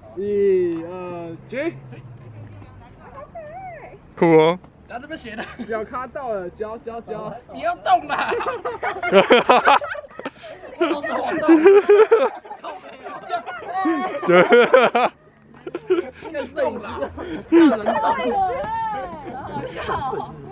1、2，举！ 酷哦！ 他这边写的， 脚卡到了，脚， 你要动啦！都是我动。 这个摄影师， 太有了，好好笑。